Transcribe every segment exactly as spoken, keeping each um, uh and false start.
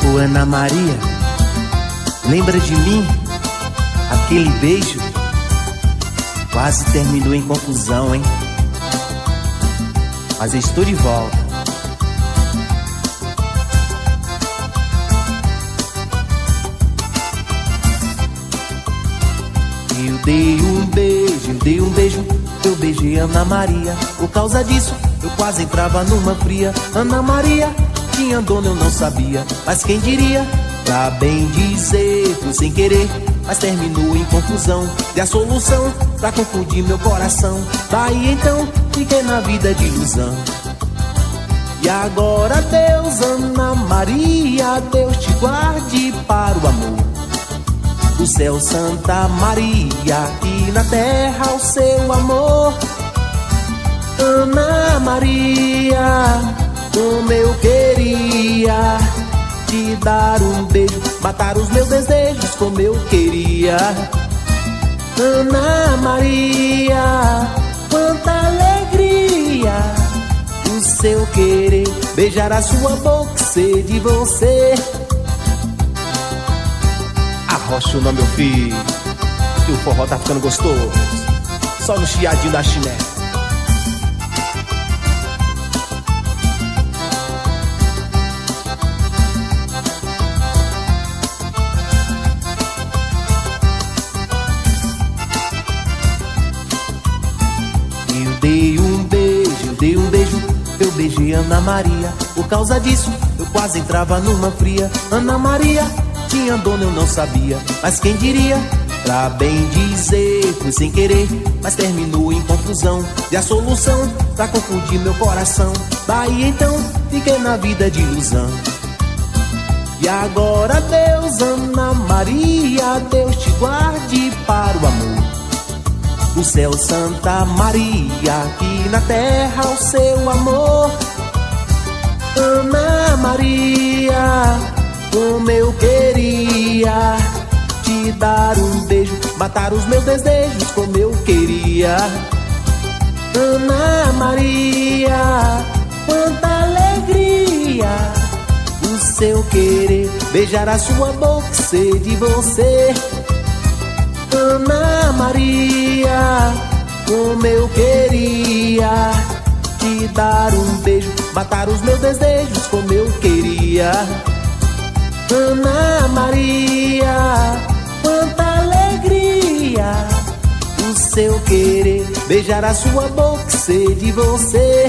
Ô Ana Maria, lembra de mim? Aquele beijo quase terminou em confusão, hein? Mas eu estou de volta. Eu dei um beijo, eu dei um beijo, eu beijei Ana Maria. Por causa disso, eu quase entrava numa fria. Ana Maria tinha dono, eu não sabia, mas quem diria? Pra bem dizer, fui sem querer, mas terminou em confusão. E a solução pra confundir meu coração. Daí então, fiquei na vida de ilusão. E agora Deus, Ana Maria, Deus te guarde para o amor. Do céu Santa Maria e na terra o seu amor. Ana Maria, como eu queria te dar um beijo, matar os meus desejos como eu queria. Ana Maria, quanta alegria o seu querer, beijar a sua boca e ser de você. Arrocha o nome, meu filho, que o forró tá ficando gostoso, só no chiadinho da chiné. Eu dei um beijo, eu dei um beijo, eu beijei Ana Maria. Por causa disso, eu quase entrava numa fria. Ana Maria tinha dono, eu não sabia, mas quem diria? Pra bem dizer, fui sem querer, mas terminou em confusão. E a solução pra confundir meu coração. Daí então, fiquei na vida de ilusão. E agora Deus, Ana Maria, Deus te guarde para o amor. Do céu Santa Maria, aqui na terra o seu amor. Ana Maria, como eu queria te dar um beijo, matar os meus desejos como eu queria. Ana Maria, quanta alegria o seu querer, beijar a sua boca e ser de você. Ana Maria, como eu queria te dar um beijo, matar os meus desejos como eu queria. Ana Maria, quanta alegria o seu querer, beijar a sua boca e ser de você.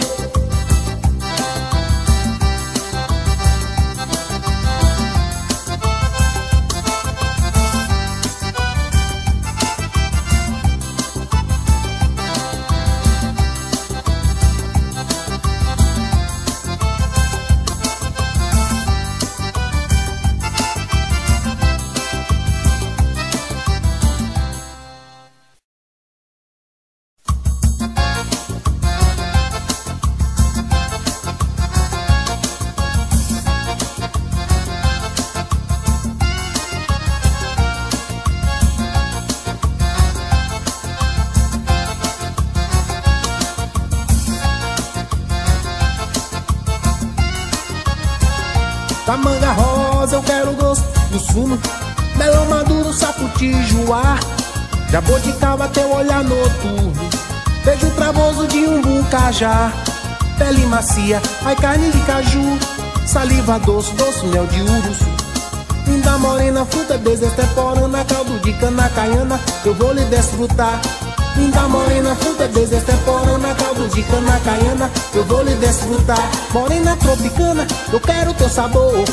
Da manga rosa eu quero o gosto do sumo, melão maduro, saputijuá, jaboticaba teu olhar noturno, beijo travoso de umbu cajá, pele macia, ai carne de caju, saliva doce, doce mel de uruçu, linda morena, fruta desextemporânea, caldo de cana caiana, eu vou lhe desfrutar. Linda morena, fruta desextemporânea, caldo de cana caiana, eu vou lhe desfrutar. Morena tropicana, eu quero teu sabor.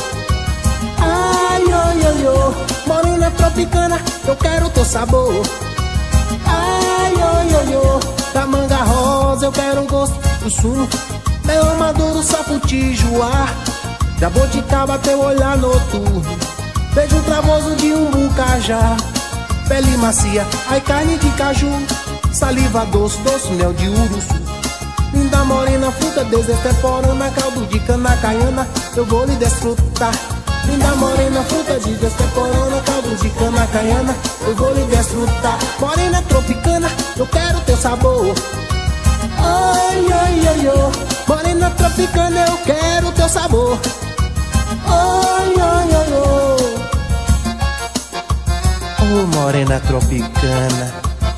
Ai, oi, oi, oi. Morena tropicana, eu quero teu sabor. Ai, oi, oi, oi. Da manga rosa eu quero o gosto do sumo, melão maduro, saputijuá, jaboticaba teu olhar noturno, beijo travoso de umbu cajá, pele macia, ai carne de caju, saliva doce, doce mel de uruçu, linda morena, fruta desextemporânea, caldo de cana caiana, eu vou lhe desfrutar. Linda morena, fruta desextemporânea, caldo de cana caiana, eu vou lhe desfrutar. Morena tropicana, eu quero teu sabor. Ai, ai, ai, ai. Morena tropicana, eu quero teu sabor. Ai, ai, ai, oh. Oh, morena tropicana.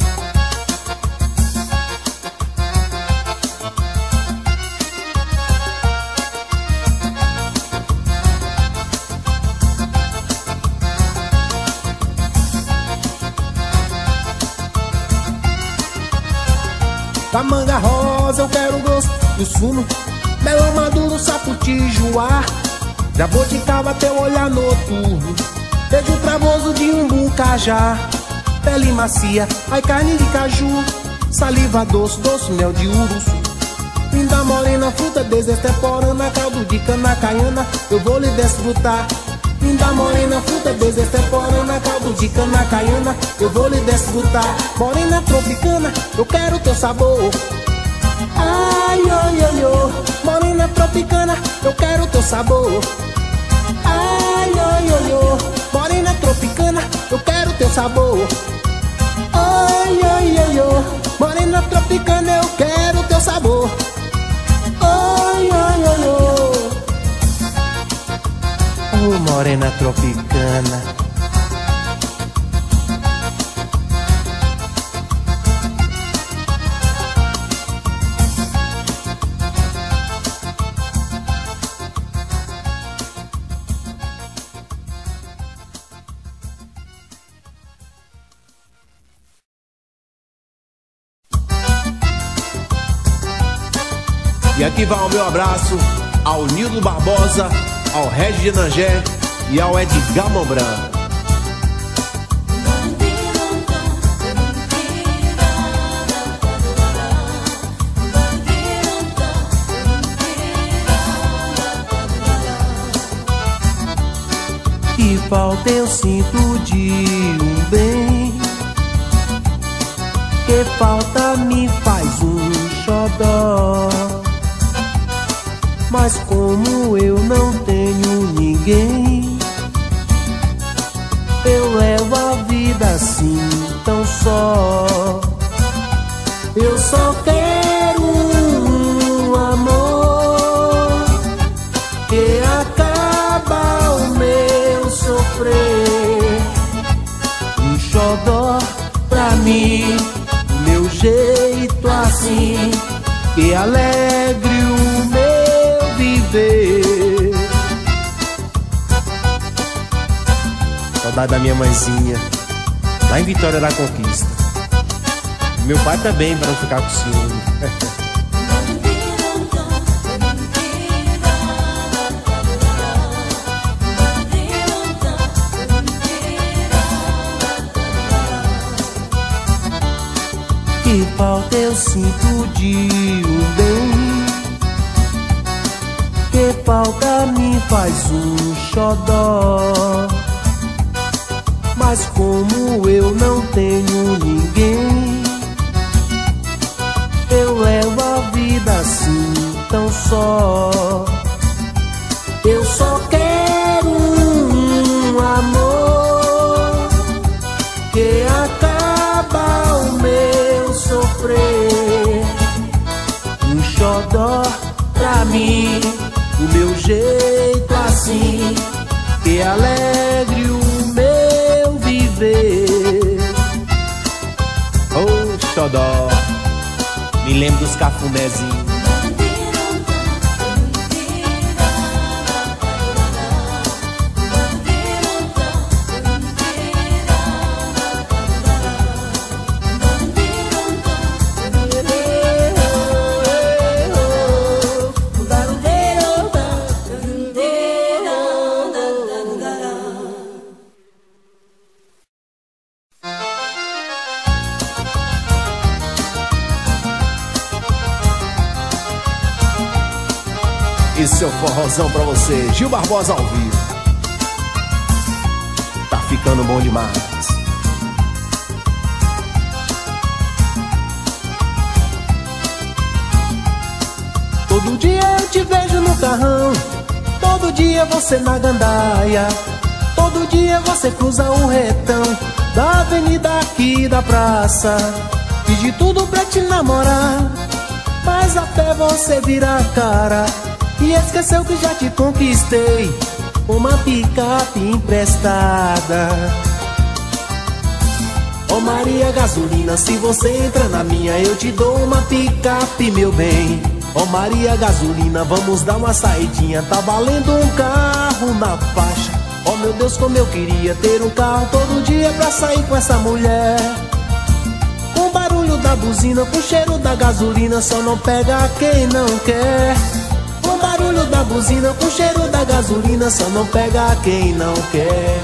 Da manga rosa eu quero o gosto do sumo, melão maduro, saputijuá, jabuticaba teu olhar noturno, beijo travoso de umbu cajá, pele macia, ai carne de caju, saliva doce, doce mel de uruçu, linda morena, fruta desesteporana, caldo de cana caiana, eu vou lhe desfrutar. Linda morena, fruta desesteporana, caldo de cana caiana, eu vou lhe desfrutar. Morena tropicana, eu quero teu sabor. Ai, ai, ai, oh. Morena tropicana, eu quero teu sabor. Ai, ai, ai, oh. Morena tropicana, eu quero teu sabor. Ai, ai, ai, oh. Morena tropicana, eu quero teu sabor. Ai, ai, ai, oh. Oh, morena tropicana. E aqui vai o meu abraço ao Nildo Barbosa, ao Regis de Nangé e ao Edgar Mombran. Que falta eu sinto de um bem, que falta me faz um xodó. Mas como eu não tenho ninguém, eu levo a vida assim tão só. Eu só quero um amor que acaba o meu sofrer. Um xodó pra mim, meu jeito assim, que alegre o meu viver. Saudade da minha mãezinha, lá em Vitória da Conquista. Meu pai também, pra não ficar com ciúme. Que falta eu sinto de um bem, que falta me faz um xodó. Mas como eu não tenho ninguém, eu levo a vida assim tão só. Eu só quero um amor que acaba o meu sofrer. Um xodó pra mim, o meu jeito assim, que alegre o meu viver. Oh, xodó, me lembro dos cafunézinhos. Esse é o forrozão pra você, Gil Barbosa ao vivo. Tá ficando bom demais. Todo dia eu te vejo no carrão, todo dia você na gandaia, todo dia você cruza o retão da avenida aqui da praça. Fiz de tudo pra te namorar, mas até você virar a cara e esqueceu que já te conquistei. uma picape emprestada. Ô Maria Gasolina, se você entra na minha, eu te dou uma picape, meu bem. Ô Maria Gasolina, vamos dar uma saidinha, tá valendo um carro na faixa. Oh meu Deus, como eu queria ter um carro todo dia pra sair com essa mulher. Com o barulho da buzina, com o cheiro da gasolina, só não pega quem não quer. Com o barulho da buzina, com o cheiro da gasolina, só não pega quem não quer.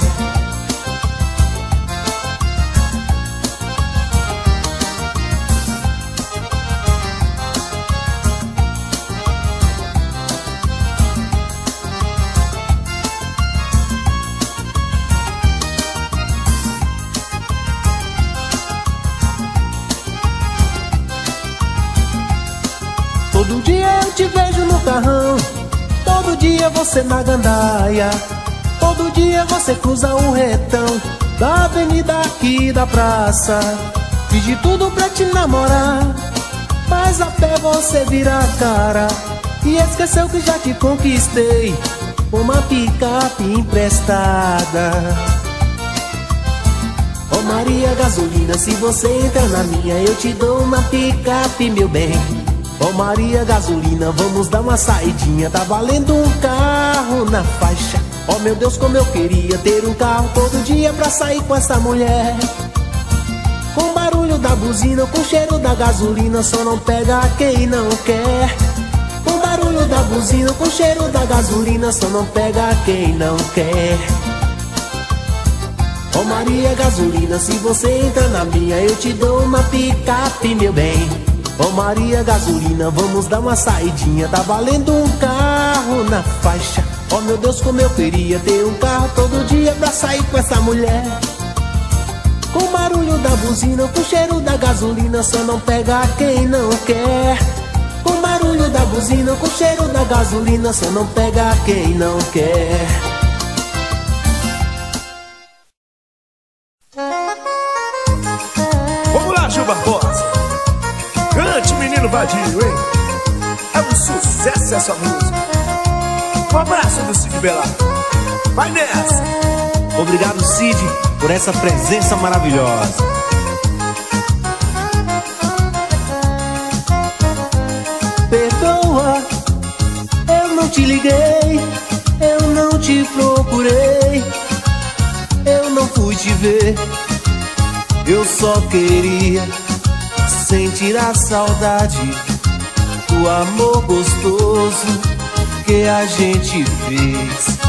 Todo dia eu te vejo no carrão, todo dia você na gandaia, todo dia você cruza o retão da avenida aqui da praça. Fiz de tudo pra te namorar, mas a pé você vira a cara e esqueceu que já te conquistei, uma picape emprestada. Ô Maria Gasolina, se você entra na minha, eu te dou uma picape, meu bem. Ô Maria Gasolina, vamos dar uma saidinha, tá valendo um carro na faixa. Oh meu Deus, como eu queria ter um carro todo dia pra sair com essa mulher. Com o barulho da buzina, com o cheiro da gasolina, só não pega quem não quer. Com o barulho da buzina, com o cheiro da gasolina, só não pega quem não quer. Ô Maria Gasolina, se você entra na minha, eu te dou uma picape, meu bem. Ô Maria Gasolina, vamos dar uma saidinha, tá valendo um carro na faixa. Oh meu Deus, como eu queria ter um carro todo dia pra sair com essa mulher. Com o barulho da buzina, com o cheiro da gasolina, só não pega quem não quer. Com o barulho da buzina, com o cheiro da gasolina, só não pega quem não quer. Vamos lá, Gil Barbosa. Cante, menino vadio, hein? É um sucesso essa música. Um abraço do Cid Belar. Vai nessa. Obrigado, Cid, por essa presença maravilhosa. Perdoa, eu não te liguei, eu não te procurei, eu não fui te ver. Eu só queria sentir a saudade do amor gostoso que a gente fez.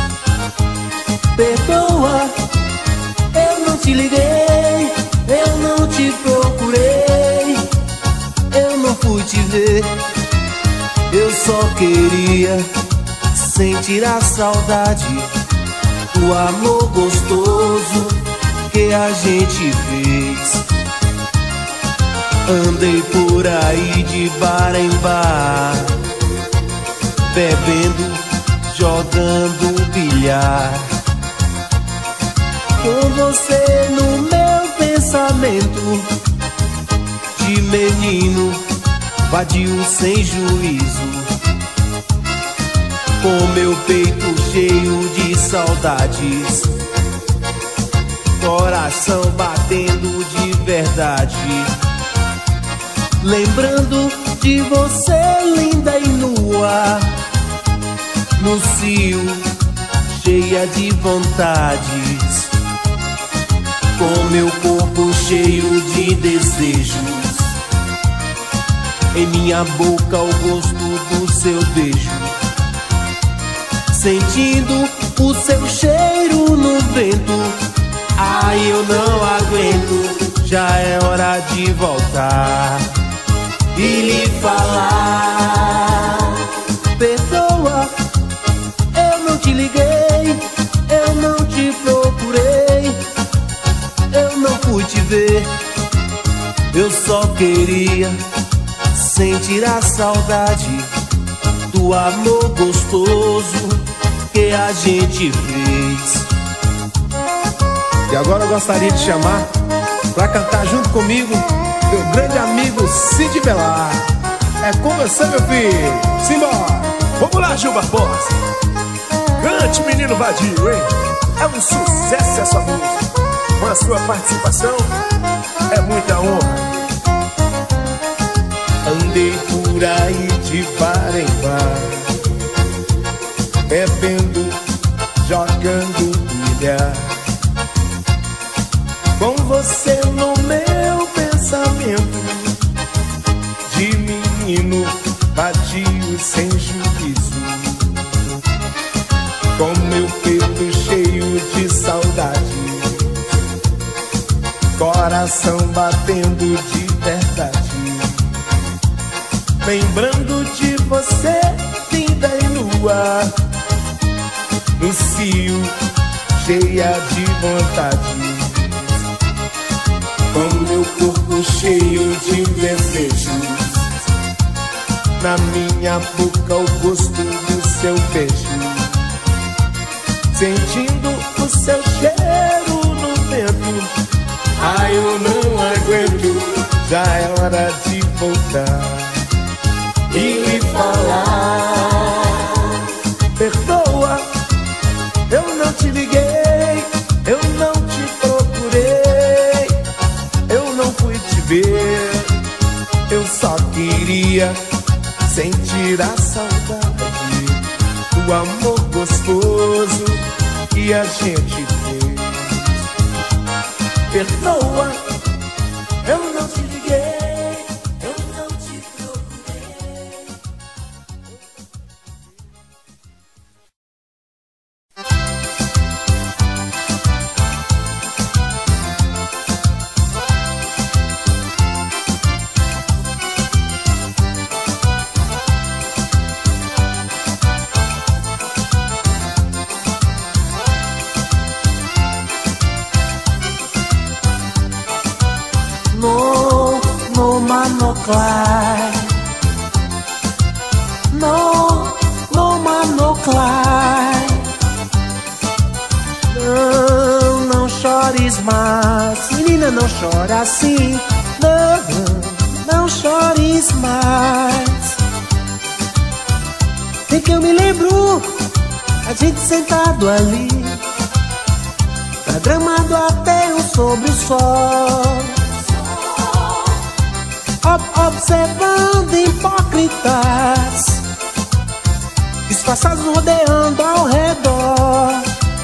Perdoa, eu não te liguei, eu não te procurei, eu não fui te ver. Eu só queria sentir a saudade do amor gostoso que a gente fez. Andei por aí de bar em bar, bebendo, jogando bilhar, com você no meu pensamento de menino vadio sem juízo, com meu peito cheio de saudades, coração batendo de verdade, lembrando de você linda e nua, no cio, cheia de vontades, com meu corpo cheio de desejos, em minha boca o gosto do seu beijo, sentindo o seu cheiro no vento. Ai, eu não aguento, já é hora de voltar e lhe falar. Perdoa, eu não te liguei, eu não te procurei, eu não fui te ver. Eu só queria sentir a saudade do amor gostoso que a gente fez. E agora eu gostaria de chamar pra cantar junto comigo meu grande amigo Cid Belar. É com você, meu filho. Simbora. Vamos lá, Gil Barbosa. Cante. Cante, menino vadio, hein? É um sucesso essa música. Com a sua participação, é muita honra. Andei por aí de bar em bar, bebendo, jogando bilhar, com você no meu pensamento, de menino vadio sem juízo, com meu peito cheio de saudade, coração batendo de verdade, lembrando de você, linda e nua, no cio, cheia de vontade, com meu corpo cheio de desejos, na minha boca o gosto do seu beijo, sentindo o seu cheiro no vento. Ai, eu não aguento, já é hora de voltar e lhe falar. Perdoa, eu não te liguei, eu não te procurei, eu não fui te ver, eu só queria sentir a saudade do amor gostoso que a gente fez. Perdoa, eu não te liguei, eu não te procurei. No, no manoclai, no, no manoclai. Não, não chores mais, menina, não chora assim. Não, não chores mais. Tem que eu me lembro, a gente sentado ali, na grama do aterro sobre o sol, observando hipócritas disfarçados rodeando ao redor,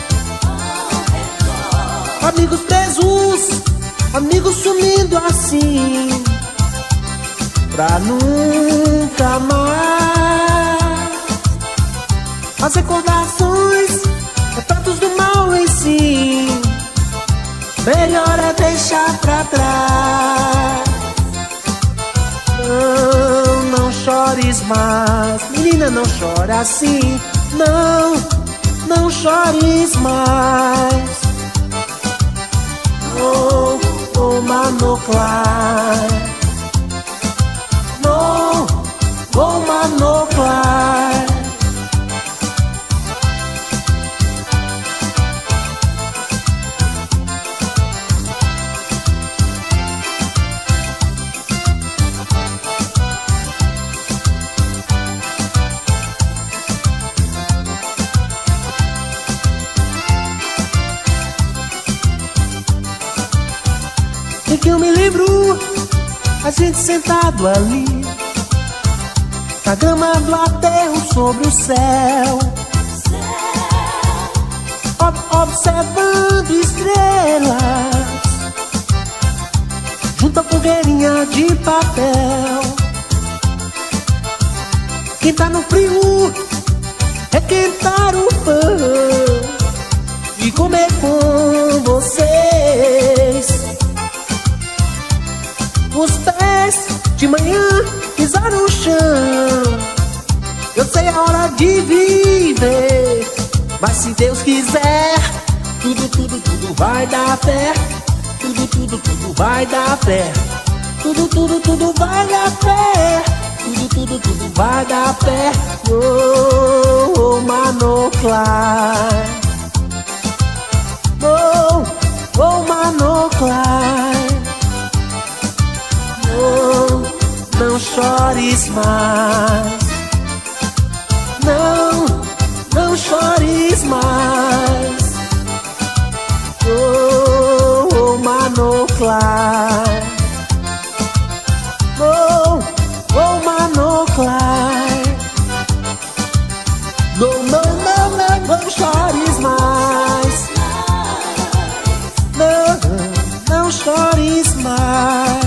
amigos presos, amigos sumindo assim, pra nunca mais. As recordações, retratos do mal em si, melhor é deixar pra trás. Não, não chores mais, menina, não chora assim. Não, não chores mais. Oh, oh, manoclai. No, oh, manoclai. E que eu me lembro, a gente sentado ali, na grama do aterro sobre o céu, Ob observando estrelas, junto à fogueirinha de papel. Quem tá no frio é quentar o pão e comer com vocês. Os pés de manhã pisaram no chão. Eu sei a hora de viver, mas se Deus quiser, tudo, tudo, tudo vai dar pé. Tudo, tudo, tudo vai dar pé. Tudo, tudo, tudo vai dar pé. Tudo, tudo, tudo vai dar pé. Oh, oh, manoclai. Oh, oh, manoclai. Oh, não chores mais. Não, não chores mais. Não, não, não, não, não chores mais. Não, não chores mais.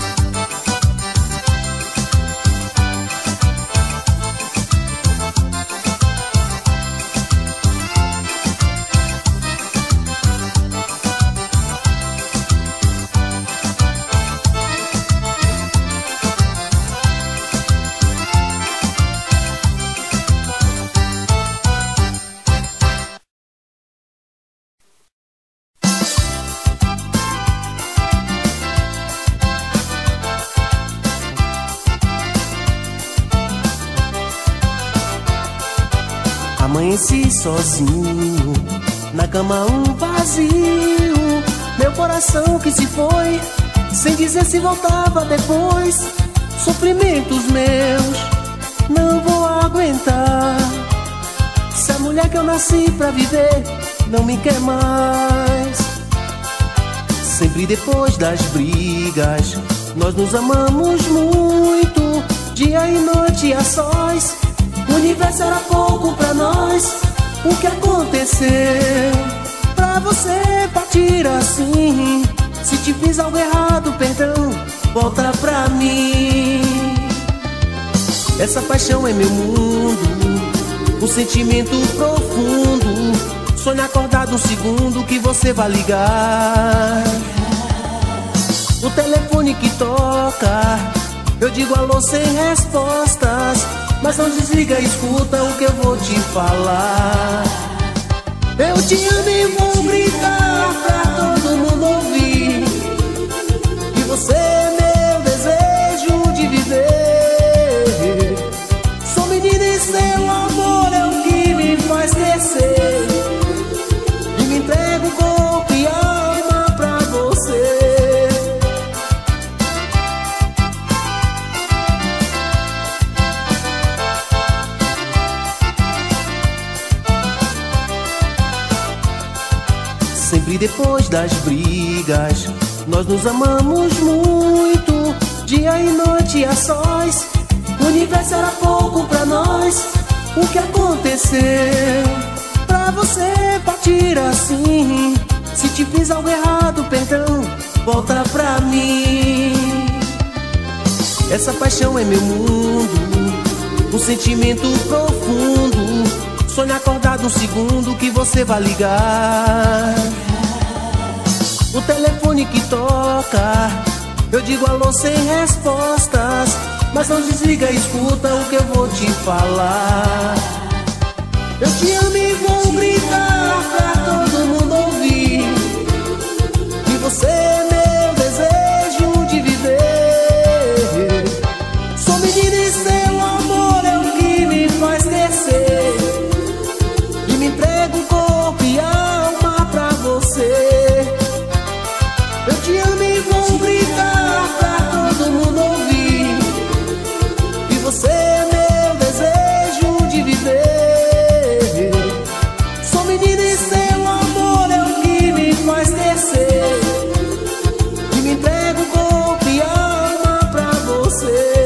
Amanheci sozinho, na cama um vazio, meu coração que se foi, sem dizer se voltava depois. Sofrimentos meus, não vou aguentar. Se a mulher que eu nasci pra viver não me quer mais. Sempre depois das brigas, nós nos amamos muito, dia e noite a sós. O universo era pouco pra nós. O que aconteceu pra você partir assim? Se te fiz algo errado, perdão, volta pra mim. Essa paixão é meu mundo, um sentimento profundo. Sonho acordado um segundo que você vai ligar. O telefone que toca, eu digo alô sem respostas, mas não desliga, escuta o que eu vou te falar. Eu te amo e vou gritar pra todo mundo ouvir que você é meu desejo de viver. Sou menina e seu amor é o que me faz crescer, e me entrego corpo e alma pra você. Sempre depois das brigas, nós nos amamos muito, dia e noite a sós. O universo era pouco pra nós. O que aconteceu pra você partir assim? Se te fiz algo errado, perdão, volta pra mim. Essa paixão é meu mundo, um sentimento profundo. Sonho acordado um segundo que você vai ligar. O telefone que toca, eu digo alô sem respostas, mas não desliga, escuta o que eu vou te falar. Eu te amo e vou gritar pra todo mundo ouvir que você é meu desejo de viver. Sou menina e seu amor é o que me faz crescer, e me entrego corpo e alma pra você. Eu te amo e vou gritar pra todo mundo ouvir que você é meu desejo de viver. Sou menina e seu amor é o que me faz crescer, e me entrego corpo e alma pra você.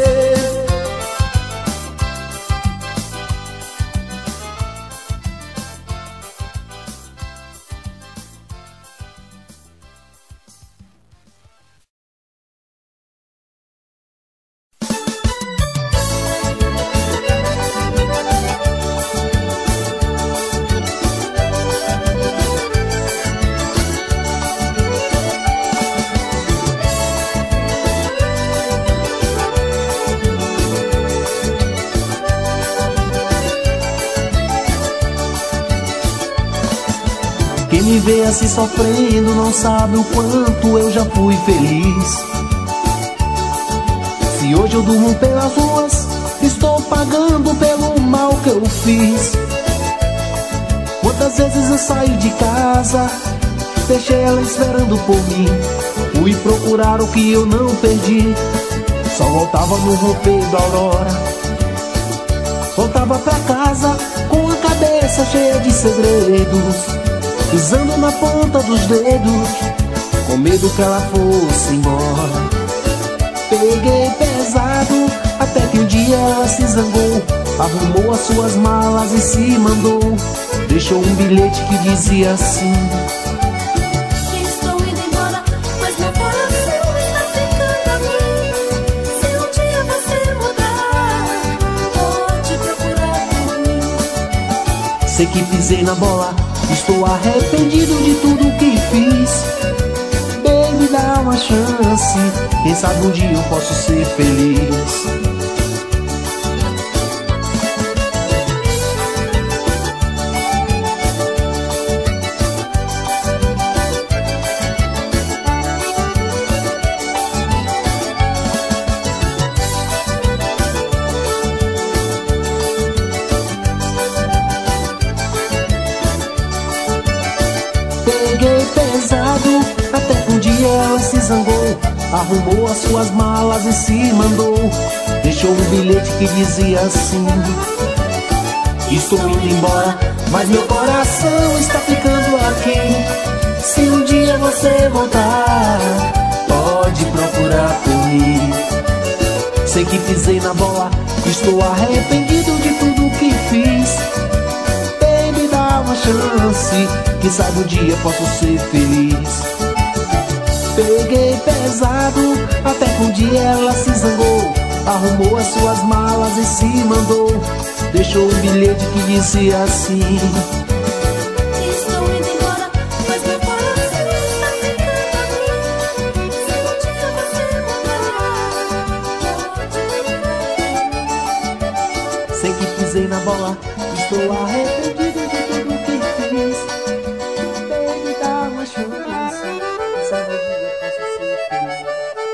Quem me vê assim sofrendo não sabe o quanto eu já fui feliz. Se hoje eu durmo pelas ruas, estou pagando pelo mal que eu fiz. Quantas vezes eu saí de casa, deixei ela esperando por mim, fui procurar o que eu não perdi, só voltava no romper da aurora. Voltava pra casa com a cabeça cheia de segredos, pisando na ponta dos dedos, com medo que ela fosse embora. Peguei pesado, até que um dia ela se zangou, arrumou as suas malas e se mandou. Deixou um bilhete que dizia assim: estou indo embora, mas meu coração está ficando aqui. Se um dia você mudar, pode procurar por mim. Sei que pisei na bola, estou arrependido de tudo que fiz. Baby, dá uma chance, quem sabe um dia eu posso ser feliz. Peguei pesado, até que um dia ela se zangou. Arrumou as suas malas e se mandou. Deixou um bilhete que dizia assim: estou indo embora, mas meu coração está ficando aquém. Se um dia você voltar, pode procurar por mim. Sei que pisei na bola, estou arrependido de tudo que fiz. Baby, dá uma chance, quem sabe um dia posso ser feliz. Peguei pesado, até que um dia ela se zangou. Arrumou as suas malas e se mandou. Deixou um bilhete que dizia assim: estou indo embora, mas meu coração está ficando aqui. Se um dia você mudar, pode procurar por mim. sei que pisei na bola, estou arrependido de tudo que fiz. Baby, dá uma chance, quem sabe um dia eu posso ser feliz.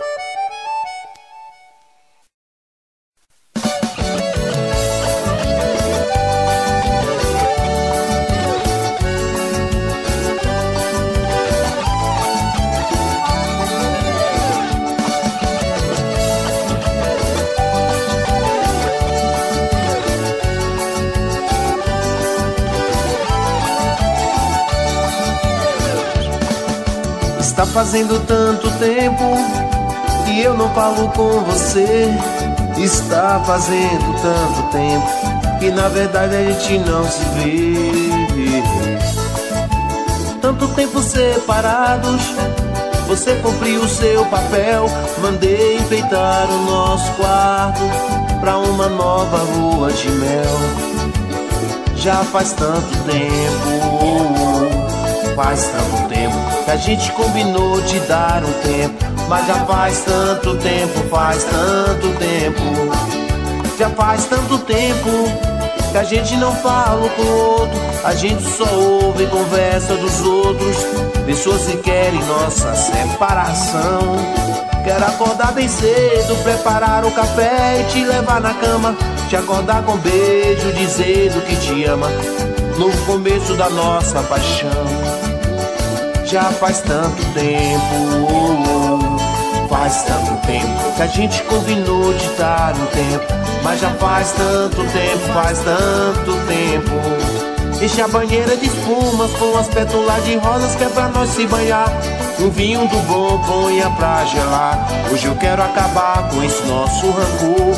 Está fazendo tanto tempo que eu não falo com você. Está fazendo tanto tempo que na verdade a gente não se vê. Tanto tempo separados, você cumpriu o seu papel. Mandei enfeitar o nosso quarto pra uma nova lua de mel. Já faz tanto tempo, faz tanto tempo que a gente combinou de dar um tempo. Mas já faz tanto tempo, faz tanto tempo. Já faz tanto tempo que a gente não fala um com o outro. A gente só ouve conversa dos outros. Pessoas que querem nossa separação. Quero acordar bem cedo, preparar o café e te levar na cama. Te acordar com beijo, dizendo que te ama, no começo da nossa paixão. Já faz tanto tempo, faz tanto tempo que a gente combinou de dar um tempo. Mas já faz tanto tempo, faz tanto tempo. Enche a banheira de espumas com as pétalas de rosas que é pra nós se banhar. Um vinho do bom ponha pra gelar. Hoje eu quero acabar com esse nosso rancor.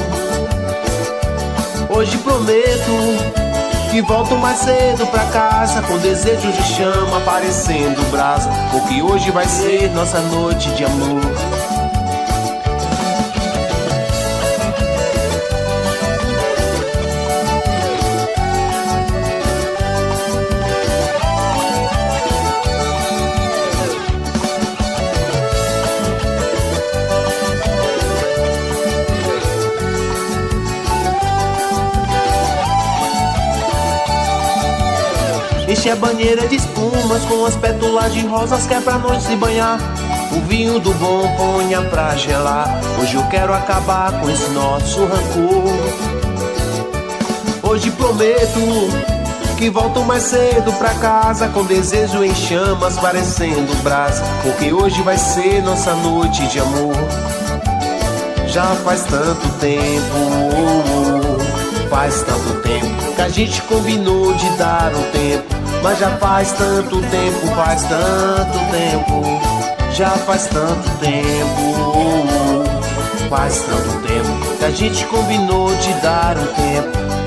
Hoje prometo que volto mais cedo pra casa, com desejos de chama parecendo brasa, porque hoje vai ser nossa noite de amor. Enche a banheira de espumas com as pétalas de rosas que é pra nós se banhar. O vinho do bom ponha pra gelar. Hoje eu quero acabar com esse nosso rancor. Hoje prometo que volto mais cedo pra casa, com desejo em chamas parecendo brasa, porque hoje vai ser nossa noite de amor. Já faz tanto tempo, faz tanto tempo que a gente combinou de dar um tempo. Mas já faz tanto tempo, faz tanto tempo. Já faz tanto tempo, faz tanto tempo que a gente combinou de dar um tempo.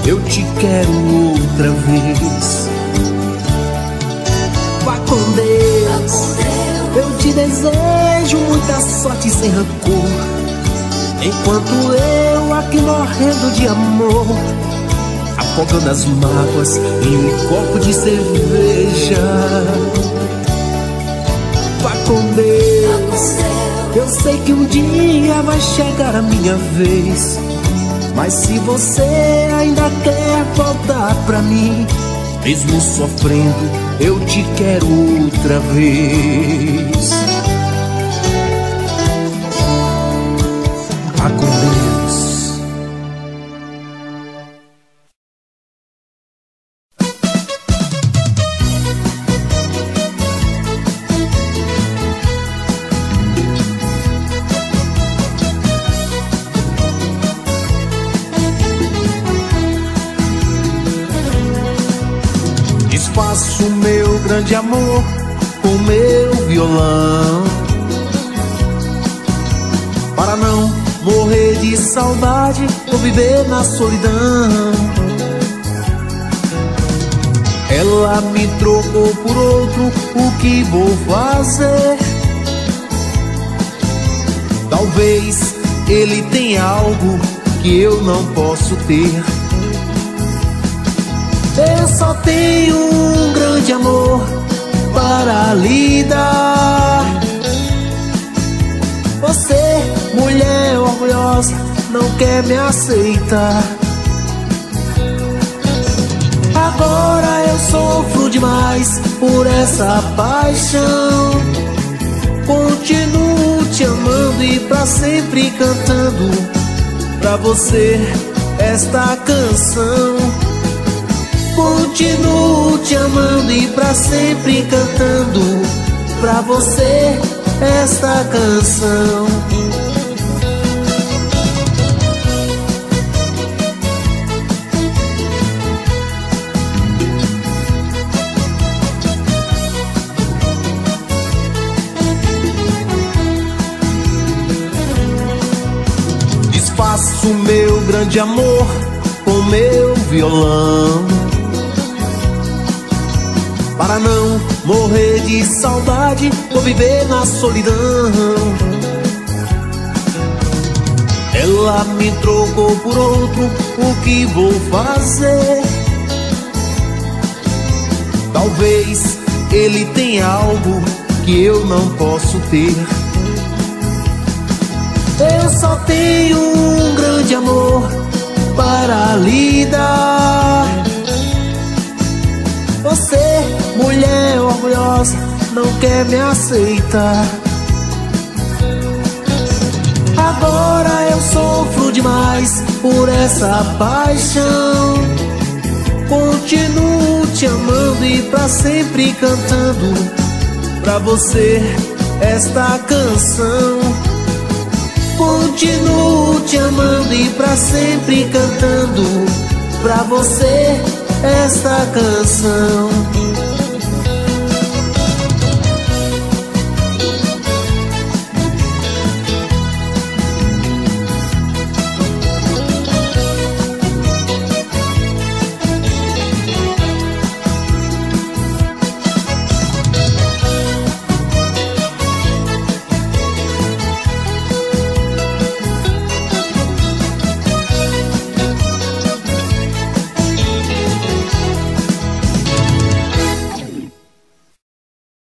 eu te quero outra vez. Vá com Deus, eu te desejo muita sorte sem rancor, enquanto eu aqui morrendo de amor, afogando as mágoas em um copo de cerveja. Vá com Deus, eu sei que um dia vai chegar a minha vez, mas se você ainda quer voltar pra mim, mesmo sofrendo, eu te quero outra vez. Vá com Deus. Desfaço meu grande amor com meu violão, para não morrer de saudade ou viver na solidão. Ela me trocou por outro, o que vou fazer? Talvez ele tenha algo que eu não posso ter. Eu só tenho um grande amor para lhe dar. Você, mulher orgulhosa, não quer me aceitar. Agora eu sofro demais por essa paixão. Continuo te amando e pra sempre cantando pra você esta canção. Continuo te amando e pra sempre cantando pra você esta canção. Desfaço meu grande amor com meu violão, para não morrer de saudade ou viver na solidão. Ela me trocou por outro, o que vou fazer? Talvez ele tenha algo que eu não posso ter. Eu só tenho um grande amor para lhe dar. Você, mulher orgulhosa, não quer me aceitar. Agora eu sofro demais por essa paixão. Continuo te amando e pra sempre cantando pra você esta canção. Continuo te amando e pra sempre cantando pra você esta canção.